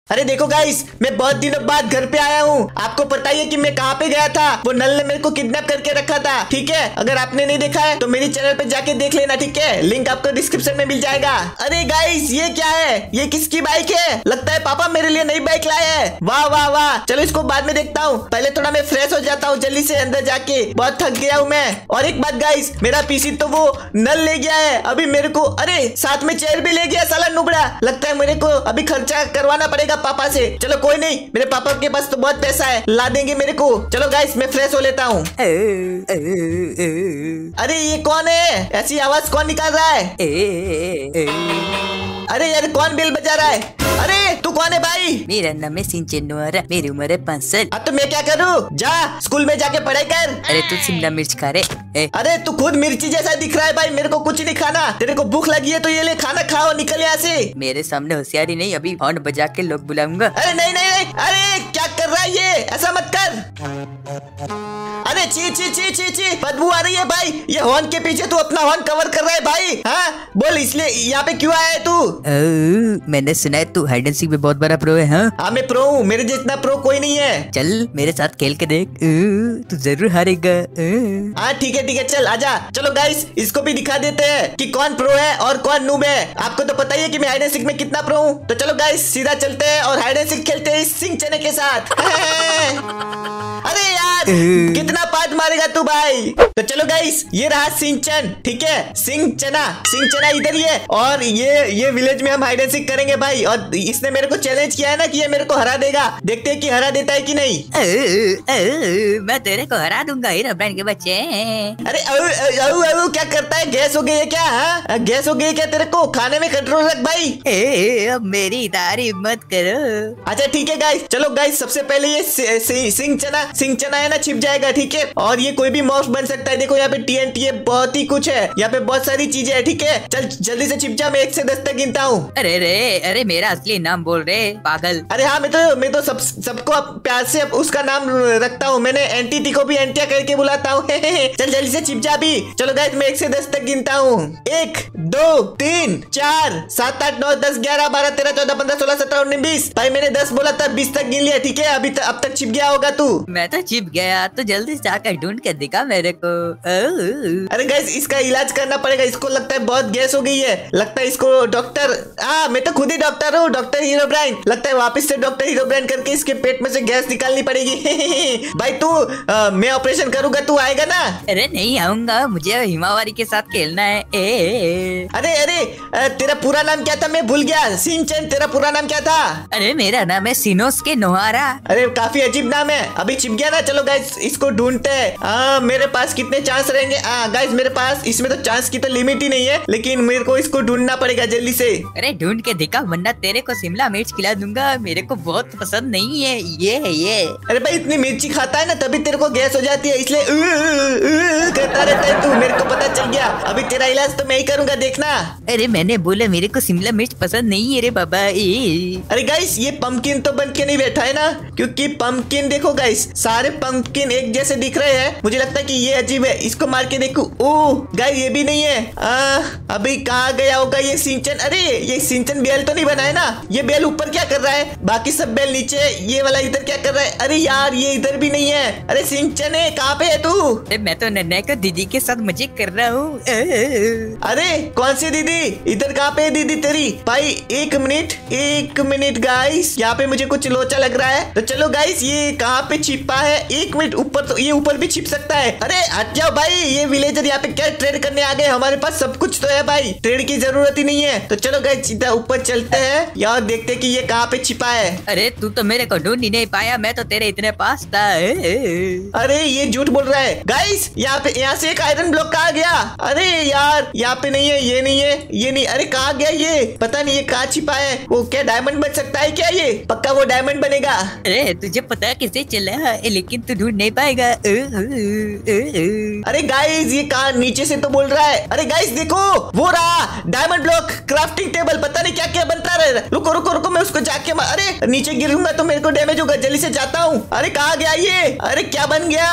अरे देखो गाइस, मैं बहुत दिनों बाद घर पे आया हूँ। आपको पता ही है कि मैं कहाँ पे गया था। वो नल ने मेरे को किडनैप करके रखा था। ठीक है, अगर आपने नहीं देखा है तो मेरी चैनल पे जाके देख लेना। ठीक है, लिंक आपको डिस्क्रिप्शन में मिल जाएगा। अरे गाइस, ये क्या है? ये किसकी बाइक है? लगता है पापा मेरे लिए नई बाइक लाए हैं। वाह वाह वाह, चलो इसको बाद में देखता हूँ। पहले थोड़ा मैं फ्रेश हो जाता हूँ जल्दी से अंदर जाके, बहुत थक गया हूँ मैं। और एक बात गाइस, मेरा पीसी तो वो नल ले गया है अभी मेरे को। अरे साथ में चेयर भी ले गया साला नुबड़ा। लगता है मेरे को अभी खर्चा करवाना पड़ेगा पापा से। चलो कोई नहीं, मेरे पापा के पास तो बहुत पैसा है, ला देंगे मेरे को। चलो गाइस, मैं फ्रेश हो लेता हूँ। अरे ये कौन है? ऐसी आवाज कौन निकाल रहा है? अरे यार, कौन बेल बजा रहा है? अरे तू कौन है भाई? मेरा नाम है सिंचन, मेरी उम्र है 5 साल। अब तो मैं क्या करूँ? जा स्कूल में जाके पढ़ाई कर। अरे तू शिमला मिर्च खा रहे? अरे तू खुद मिर्ची जैसा दिख रहा है भाई। मेरे को कुछ नहीं खाना। तेरे को भूख लगी है तो ये ले, खाना खाओ, निकल यहाँ से। मेरे सामने होशियारी नहीं, अभी हॉर्न बजा के लोग बुलाऊंगा। अरे नहीं नहीं नहीं, अरे क्या कर रहा है ये? ऐसा मत कर। अरे ची ची ची ची ची, बदबू आ रही है भाई। ये हॉर्न के पीछे तू अपना हॉर्न कवर कर रहा है भाई। हाँ बोल, इसलिए यहाँ पे क्यों आया है तू? मैंने सुना है तू हाइड एंड सीक में बहुत बड़ा प्रो है। हाँ मैं प्रो हूँ, मेरे जितना प्रो कोई नहीं है। चल मेरे साथ खेल के देख, तू जरूर हारेगा। हाँ ठीक है चल आजा। चलो गाइस, इसको भी दिखा देते हैं कि कौन प्रो है और कौन नूब है। आपको तो पता ही है कि मैं हाइड एंड सीक में कितना प्रो हूँ। तो चलो गाइस, सीधा चलते हैं और हाइड एंड सीक खेलते हैं इस सिंह चने के साथ। अरे यार, कितना पाद मारेगा तू भाई? तो चलो गाइस, ये रहा सिंचन। ठीक है, सिंह चना इधर ही है। और ये विलेज में हम हाइड एंड सीक करेंगे भाई। और इसने मेरे को चैलेंज किया है ना कि ये मेरे को हरा देगा। देखते हैं कि हरा देता है कि नहीं। मैं तेरे को हरा दूंगा हीरोब्राइन के बच्चे। अरे क्या करता है? गैस हो गई है क्या? हाँ गैस हो गई है क्या? तेरे को खाने में कंट्रोल रख भाई। अब मेरी तारीफ मत करो। अच्छा ठीक है गाइस, चलो गाइस, सबसे पहले ये सिंह चना है ना, छिप जाएगा। ठीक है, और ये कोई भी माउस बन सकता है। देखो यहाँ पे TNT है, बहुत ही कुछ है यहाँ पे, बहुत सारी चीजें है। ठीक है, चल जल्दी से छिप जा, मैं 1 से 10 तक गिनता हूँ। अरे मेरा असली नाम बोल रहे पागल। अरे हाँ, मैं तो सबको प्यार से उसका नाम रखता हूँ। मैंने एंटिटी को भी एंटिया करके बुलाता हूँ। चल जल्दी से छिप जा भी। चलो गाइस, मैं 1 से 10 तक गिनता हूँ। 1 2 3 4 7 8 9 10 11 12 13 14 15 16 17 19 20। भाई मैंने 10 बोला था, 20 तक गिन लिया। ठीक है, अब तक छिप गया होगा तू। मैं तो छिप गया, तो जल्दी से जाकर ढूंढ के दिखा मेरे को। अरे गाइस, इसका इलाज करना पड़ेगा। इसको लगता है बहुत गैस हो गई है। लगता है इसको डॉक्टर, मैं तो खुद ही डॉक्टर हूँ, डॉक्टर हीरोब्राइन। लगता है वापस से डॉक्टर हीरोब्राइन करके इसके पेट में से गैस निकालनी पड़ेगी। भाई तू, मैं ऑपरेशन करूंगा, तू आएगा ना? अरे नहीं आऊंगा, मुझे हिमावारी के साथ खेलना है। अरे तेरा पूरा नाम क्या था? मैं भूल गया। सिंचन, तेरा पूरा नाम क्या था? अरे मेरा नाम है सिनोस्के नोहारा। अरे काफी अजीब नाम है। अभी छिप गया ना। चलो गाइस, इसको ढूंढते हैं। मेरे पास कितने चांस रहेंगे? गाइस, मेरे पास इसमें तो चांस की तो लिमिट ही नहीं है, लेकिन मेरे को इसको ढूंढना पड़ेगा जल्दी से। अरे ढूंढ के दिखा, वरना तेरे को शिमला मिर्च खिला दूंगा। मेरे को बहुत पसंद नहीं है ये। अरे भाई, इतनी मिर्ची खाता है ना, तभी तेरे को गैस हो जाती है, इसलिए करता रहता है तू। मेरे को पता चल गया। अभी तेरा इलाज तो मैं ही करूंगा, देखना। अरे मैंने बोला मेरे को शिमला मिर्च पसंद नहीं है रे बाबा। अरे गाइस, ये पंपकिन तो बन के नहीं बैठा है ना, क्योंकि पंपकिन देखो गाइस, सारे पंपकिन एक जैसे दिख रहे हैं। मुझे लगता है कि ये अजीब है। इसको मार के देखो। ओह गाइस, ये भी नहीं है। अभी कहाँ गया होगा ये सिंचन? अरे ये सिंचन बेल तो नहीं बना है ना? ये बेल ऊपर क्या कर रहा है? बाकी सब बेल नीचे, ये वाला इधर क्या कर रहा है? अरे यार, ये इधर भी नहीं है। अरे सिंचन है, कहाँ पे है तू? मैं तो नन्हे को दीदी के साथ मजे कर रहा हूँ। अरे कौन सी दीदी? इधर कहाँ पे है दीदी तेरी? भाई एक मिनट गाइस, यहाँ पे मुझे कुछ लोचा लग रहा है। तो चलो गाइस, ये कहाँ पे छिपा है? 1 मिनट ऊपर, तो ये ऊपर भी छिप सकता है। अरे हट जाओ भाई, ये विलेजर यहाँ पे क्या ट्रेड करने आ गए? हमारे पास सब कुछ तो है भाई, ट्रेड की जरूरत ही नहीं है। तो चलो गाइस, सीधा ऊपर चलते हैं यार, देखते हैं कि ये कहाँ पे छिपा है। अरे तू तो मेरे को ढूंढ ही नहीं पाया, मैं तो तेरे इतने पास था। अरे ये झूठ बोल रहा है गाइस। यहाँ से एक आयरन ब्लॉक कहाँ गया? अरे यार, यहाँ पे नहीं है, ये नहीं है, ये नहीं। अरे कहाँ गया ये? पता नहीं ये कहाँ छिपा है। वो क्या डायमंड बन सकता है क्या? ये पक्का वो डायमंड बनेगा। अरे तुझे पता कैसे चला? लेकिन तू ढूंढ नहीं पाएगा। अरे गाइस ये कहाँ नीचे से तो बोल रहा है। अरे गाइस देखो वो रहा डायमंड ब्लॉक क्राफ्टिंग टेबल, पता नहीं क्या क्या बनता रहे। रुको रुको रुको मैं उसको जाके अरे नीचे गिरूंगा तो मेरे को डैमेज होगा, जल्दी से जाता हूँ। अरे कहाँ गया ये? अरे क्या बन गया?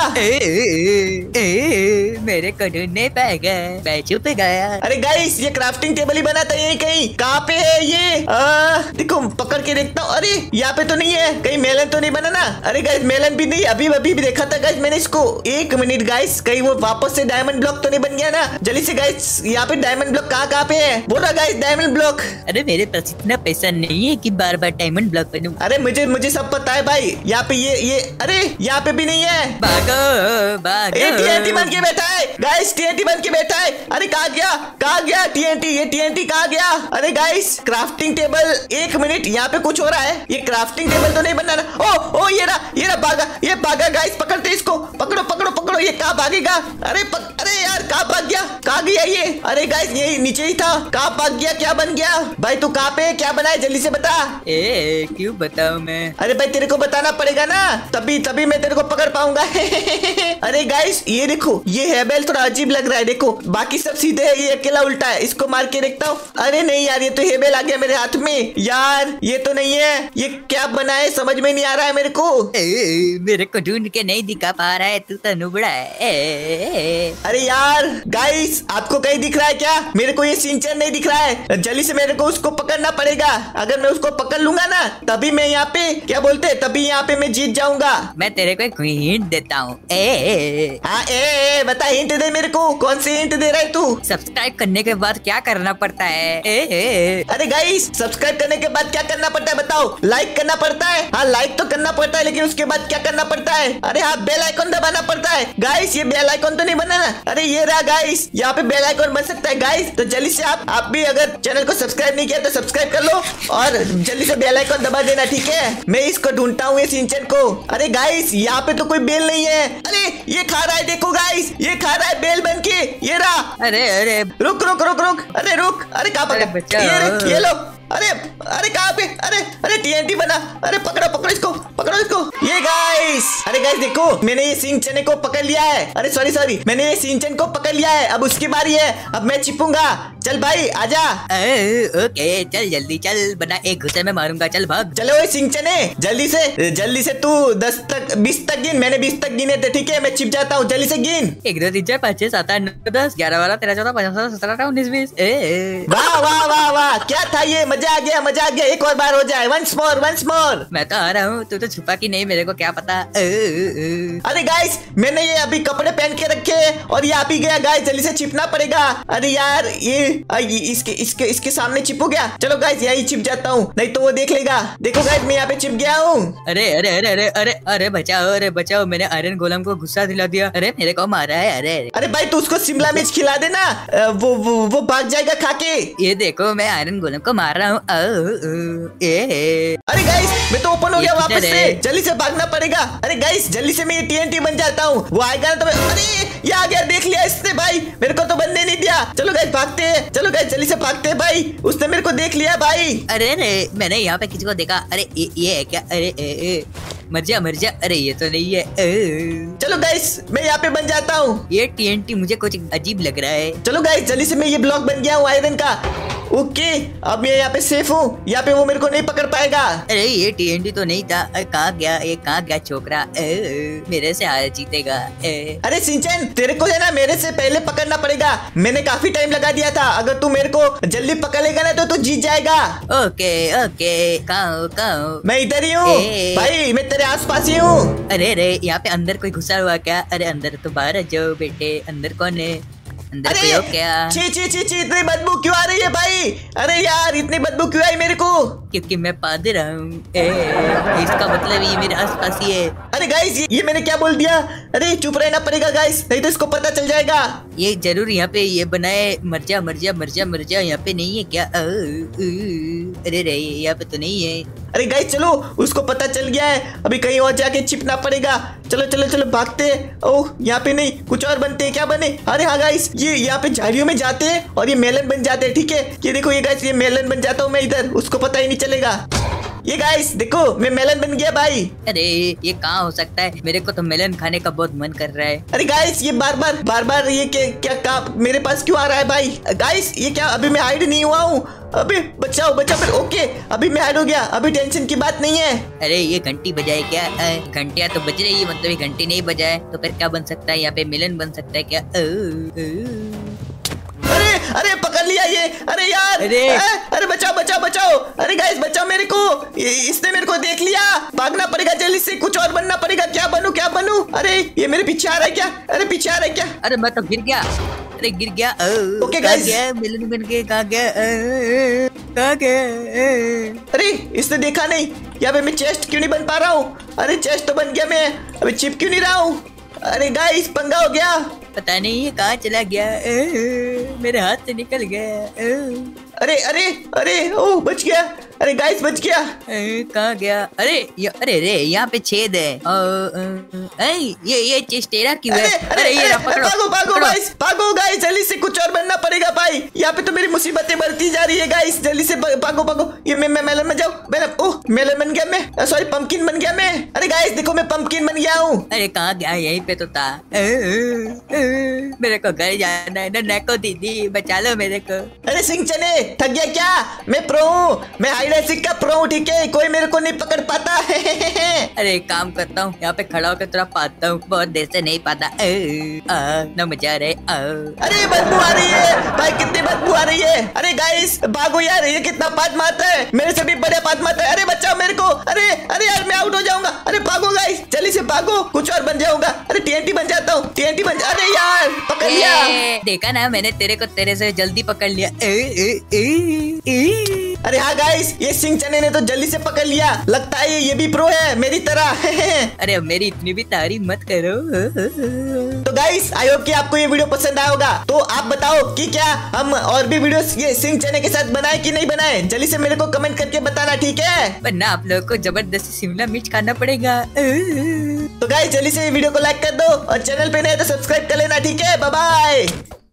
मेरे को ढूंढ नहीं पाएगा, मैं छुप गया। अरे गाइस ये क्राफ्टिंग टेबल ही बना था यही कहीं। कहाँ पे है ये? देखो पकड़ के देखता हूँ। अरे यहाँ पे तो नहीं है, कहीं मेलन तो नहीं बना ना? अरे गाइस मेलन भी नहीं, अभी अभी भी देखा था गाइस मैंने इसको। एक मिनट गाइस, कहीं वो वापस से डायमंड ब्लॉक तो नहीं बन गया ना? जल्दी से गाइस यहाँ पे डायमंड ब्लॉक कहाँ पे है? बोल रहा गाइस डायमंड ब्लॉक। अरे मेरे पास इतना पैसा नहीं है कि बार बार डायमंड ब्लॉक बनूं। अरे मुझे सब पता है भाई। यहाँ पे ये अरे यहाँ पे भी नहीं है। भागो भागो। TNT बन के बैठा है गाइस, TNT बन के बैठा है। अरे कहाँ गया TNT? ये TNT कहाँ गया? अरे गाइस क्राफ्टिंग टेबल, एक मिनट यहाँ पे कुछ हो रहा है। ये क्राफ्टिंग टेबल तो नहीं बनना ना? ओ ये रहा भागा गाइस, पकड़ते इसको, पकड़ो। ये कहाँ भागेगा? अरे यार कहाँ भाग गया? कहाँ गया ये? अरे गाइस यही नीचे ही था, कहाँ भाग गया? क्या बन गया? भाई तू कहाँ पे? क्या बना है? जल्दी से बता। क्यों बताऊं मैं? अरे भाई तेरे को बताना पड़ेगा ना, तभी मैं तेरे को पकड़ पाऊंगा। अरे गाइस ये देखो, ये हेबेल थोड़ा अजीब लग रहा है। देखो बाकी सब सीधे है, ये अकेला उल्टा है। इसको मार के देखता हूँ। अरे नहीं यार, ये तो हेबेल आ गया मेरे हाथ में। यार ये तो नहीं है, ये क्या बना है समझ में नहीं आ रहा है मेरे को। मेरे को ढूंढ के नहीं दिखा पा रहा है, तू तो नुबड़ा है। अरे यार गाइस आपको कहीं दिख रहा है क्या? मेरे को ये सिंचन नहीं दिख रहा है। जल्दी से मेरे को उसको पकड़ना पड़ेगा। अगर मैं उसको पकड़ लूंगा ना तभी मैं यहाँ पे क्या बोलते हैं, तभी यहाँ पे मैं जीत जाऊंगा। मैं तेरे को एक हिंट देता हूँ। बता, हिंट दे मेरे को। कौन सी हिंट दे रहा है तू? सब्सक्राइब करने के बाद क्या करना पड़ता है? अरे गाइस सब्सक्राइब करने के बाद क्या करना पड़ता है बताओ? लाइक करना पड़ता है। हाँ लाइक तो करना पड़ता है, लेकिन उसके बाद क्या करना पड़ता है? अरे हाँ बेल आइकन दबाना पड़ता है। गाइस ये बेल आइकन तो नहीं बना ना? अरे ये रहा गाइस, यहाँ पे बेल आइकन बन सकता है गाइस। तो जल्दी से आप भी अगर चैनल को सब्सक्राइब नहीं किया तो सब्सक्राइब कर लो और जल्दी से बेल आइकन दबा देना, ठीक है? मैं इसको ढूंढता हूँ ये सिंचन को। अरे गाइस यहाँ पे तो कोई बेल नहीं है। अरे ये खा रहा है, देखो गाइस ये खा रहा है बेल बन के। ये रहा। अरे रुक। अरे रुक। अरे कहाँ पकड़ा? ये लो। अरे कहाँ पे? अरे TNT बना। अरे पकड़ो इसको। ये गाइस, अरे गाइस देखो मैंने ये सिंचन को पकड़ लिया है। अरे सॉरी मैंने ये सिंचन को पकड़ लिया है। अब उसकी बारी है, अब मैं छिपूंगा। चल भाई आजा। ओके चल जल्दी चल, बना एक घुसे में मारूंगा। चल भाग। चलो ये सिंचने जल्दी से तू 10 तक 20 तक गिन। मैंने 20 तक गिने थे, ठीक है? मैं छिप जाता हूँ, जल्दी से गिन। 1 2 3 4 5 6 7 8 9 10 11 12 13 14 15 16 17 18 19 20। वाह क्या था ये? मजा आ गया। एक और बार हो जाए। Once more. मैं तो आ रहा हूँ, तू तो छुपा कि नहीं मेरे को क्या पता। अरे गाइस मैंने ये अभी कपड़े पहन के रखे और ये आप ही गया गाइस, जल्दी से छिपना पड़ेगा। अरे यार ये इसके सामने छिपो गया। चलो गाइस यही छिप जाता हूँ, नहीं तो वो देख लेगा। देखो गाइस मैं यहाँ पे छिप गया हूँ। अरे बचाओ, मैंने आयरन गोलम को गुस्सा दिला दिया। अरे मेरे को मारा है। अरे भाई तू उसको शिमला मिर्च खिला देना, वो भाग जाएगा खा के। ये देखो मैं आयरन गोलम को मार रहा हूँ। अरे गाइस मैं तो ओपन हो गया वापस से, जल्दी से भागना पड़ेगा। अरे गाइस जल्दी से मैं TNT बन जाता हूँ, वो आएगा ना तो अरे ये आ गया, देख लिया इसने भाई, मेरे को तो बनने नहीं दिया। चलो गाइस भागते हैं, जल्दी से भागते हैं भाई, उसने मेरे को देख लिया भाई। अरे मैंने यहाँ पे किसी को देखा। अरे ये है क्या? अरे मर जा। अरे ये तो नहीं है। चलो गाइस मैं यहाँ पे बन जाता हूँ। ये TNT मुझे कुछ अजीब लग रहा है। चलो गाइस जल्दी से मैं ये ब्लॉक बन गया हूँ आयरन का। ओके अब मैं यहाँ पे सेफ हूँ, यहाँ पे वो मेरे को नहीं पकड़ पाएगा। अरे ये TNT तो नहीं था, कहाँ गया छोकरा? मेरे से हार जीतेगा। अरे सिंचन तेरे को है ना मेरे से पहले पकड़ना पड़ेगा, मैंने काफी टाइम लगा दिया था। अगर तू मेरे को जल्दी पकड़ लेगा ना तो तू जीत जाएगा। ओके कहाँ? मैं इधर ही हूँ भाई, मैं तेरे आसपास ही हूँ। अरे यहाँ पे अंदर कोई घुसा हुआ क्या? अरे अंदर तो बाहर जाओ बेटे, अंदर कौन है? अंदर कोई हो क्या? ची इतनी बदबू क्यों आ रही है भाई? अरे यार इतनी बदबू क्यों आई मेरे को? क्योंकि मैं पादर हूँ, इसका मतलब ये मेरे आसपास ही है। अरे गाइस ये मैंने क्या बोल दिया? अरे चुप रहना पड़ेगा गाइस, नहीं तो इसको पता चल जाएगा। ये जरूर यहाँ पे ये बनाए, मर जा। यहाँ पे नहीं है क्या? अरे यहाँ पे तो नहीं है। अरे गाइस चलो, उसको पता चल गया है, अभी कहीं और जाके छिपना पड़ेगा। चलो भागते। ओह यहाँ पे नहीं, कुछ और बनते हैं। क्या बने? अरे हाँ गाइस ये यहाँ पे झाड़ियों में जाते हैं और ये मेलन बन जाते हैं, ठीक है? ये देखो ये गाइस, ये मेलन बन जाता हूँ मैं इधर, उसको पता ही नहीं चलेगा। ये गाइस देखो मैं मेलन बन गया भाई। अरे ये कहाँ हो सकता है, मेरे को तो मेलन खाने का बहुत मन कर रहा है। अरे गाइस ये बार बार ये क्या मेरे पास क्यों आ रहा है भाई? गाइस ये क्या, अभी मैं हाइड नहीं हुआ हूँ, अभी बचाओ फिर। ओके अभी मैं हाइड हो गया, अभी टेंशन की बात नहीं है। अरे ये घंटी बजाए क्या? घंटियां तो बज रही है, मतलब ये घंटी नहीं बजाए तो फिर क्या बन सकता है? यहाँ पे मिलन बन सकता है क्या? अरे पकड़ लिया ये। अरे यार अरे बचाओ। अरे गाइस बचाओ मेरे को, इसने मेरे को देख लिया। भागना पड़ेगा जल्दी से, कुछ और बनना पड़ेगा। क्या बनूं? अरे ये मेरे पीछे आ रहा है क्या? अरे मैं तो गिर गया। ओके गाइस मिलन बन के कहाँ गया? अरे इसने देखा नहीं। यहाँ पे मैं चेस्ट क्यों नहीं बन पा रहा हूँ? अरे चेस्ट तो बन गया, मैं अभी चिप क्यों नहीं रहा हूँ? अरे गाइस पंगा हो गया। पता नहीं ये कहाँ चला गया, मेरे हाथ से निकल गया। अरे ओ बच गया। अरे गाइस बच गया। कहाँ गया? अरे यहाँ पे छेद है। ये चेस्ट तेरा क्यों है? अरे ये भागो गाइस जल्दी से, कुछ और बनना पड़ेगा भाई। यहाँ पे तो मेरी मुसीबतें बढ़ती जा रही है गाइस, जल्दी से भागो। ये मैं मेलन में जाऊँ। मेलन बन गया मैं, सॉरी पंपकिन बन गया मैं। अरे गाइस देखो मैं पंपकिन बन गया हूँ। अरे कहाँ गया? यहीं पे तो था। मेरे को घर जाना है। नन्नको दीदी बचा लो मेरे को। अरे सिंह चने थक गया क्या? मैं प्रो हूँ, मैं हाइड एंड सीक का प्रो हूँ, ठीक है? कोई मेरे को नहीं पकड़ पाता है। अरे एक काम करता हूँ, यहाँ पे खड़ा होकर थोड़ा पाता हूँ, बहुत देर से नहीं पाता। ना मजा आ रहा है। अरे बदबू आ रही है भाई, कितनी बदबू आ रही है। अरे गाइस भागो यार, ये कितना पाद मारता है, मेरे से भी बड़ा पाद मारता है। अरे बचाओ मेरे को। अरे यार मैं आउट हो जाऊंगा। अरे भागो गाइस जल्दी से भागो, कुछ और बन जाऊंगा। अरे TNT बन जाता हूँ, अरे यार पकड़ लिया। देखा ना मैंने तेरे को तेरे से जल्दी पकड़ लिया। अरे हाँ गाइस ये सिंह चने ने तो जल्दी से पकड़ लिया, लगता है ये भी प्रो है मेरी तरह। अरे मेरी इतनी भी तारीफ मत करो। तो गाइस आई होप कि आपको ये वीडियो पसंद आया होगा। तो आप बताओ कि क्या हम और भी वीडियोस ये सिंह चने के साथ बनाए कि नहीं बनाए, जल्दी से मेरे को कमेंट करके बताना, ठीक है? वरना आप लोगों को जबरदस्ती शिमला मिर्च खाना पड़ेगा। तो गाइस जल्दी से वीडियो को लाइक कर दो और चैनल पे नए तो सब्सक्राइब कर लेना, ठीक है? Bye bye.